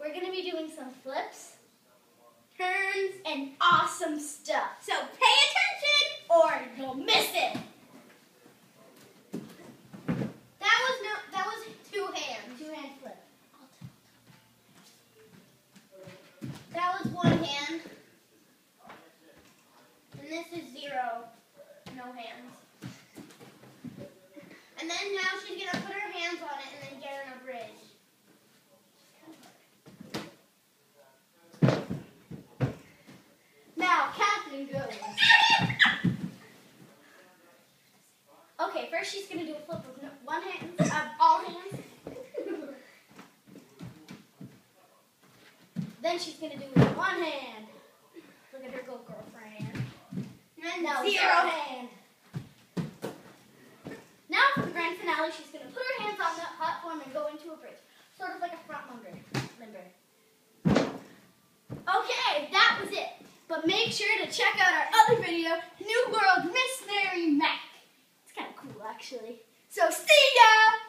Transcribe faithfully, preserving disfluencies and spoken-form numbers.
we're going to be doing some flips, turns, and awesome stuff. So pay attention or you'll miss it. That was no, that was two hands. Two hand flip. That was one hand. And this is zero. No hands. And then now she's going to put her hands on it and then get in a bridge. Now, Catherine goes. Okay, first she's going to do a flip with no, one hand, uh, all hands. Then she's going to do it with one hand. Look at her go, girlfriend. And then no, zero hand. Now for the grand finale, she's going to put her hands on the platform and go into a bridge. Sort of like a front limber. limber. Okay, that was it. But make sure to check out our other video, New World Miss Mary Mac. It's kind of cool, actually. So see ya!